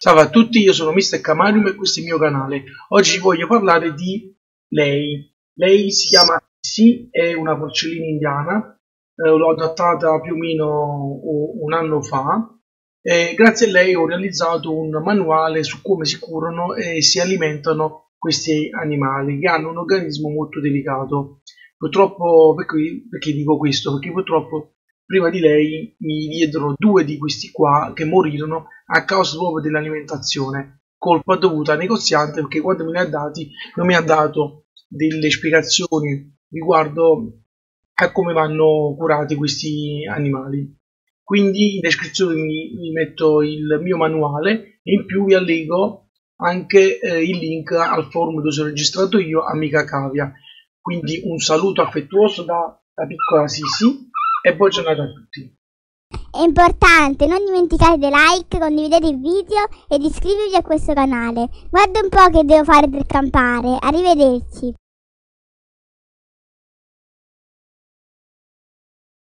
Salve a tutti, io sono Mr. Camarium e questo è il mio canale. Oggi voglio parlare di lei. Lei si chiama Sissy, è una porcellina indiana, l'ho adattata più o meno un anno fa e grazie a lei ho realizzato un manuale su come si curano e si alimentano questi animali che hanno un organismo molto delicato. Purtroppo, perché dico questo? Perché purtroppo prima di lei mi diedero due di questi qua che morirono a causa proprio dell'alimentazione, colpa dovuta al negoziante perché quando me li ha dati non mi ha dato delle spiegazioni riguardo a come vanno curati questi animali. Quindi in descrizione vi metto il mio manuale e in più vi allego anche il link al forum dove sono registrato io, Amica Cavia. Quindi un saluto affettuoso da piccola Sisi e buona giornata a tutti. È importante, non dimenticate di like, condividete il video ed iscrivervi a questo canale. Guarda un po' che devo fare per campare. Arrivederci.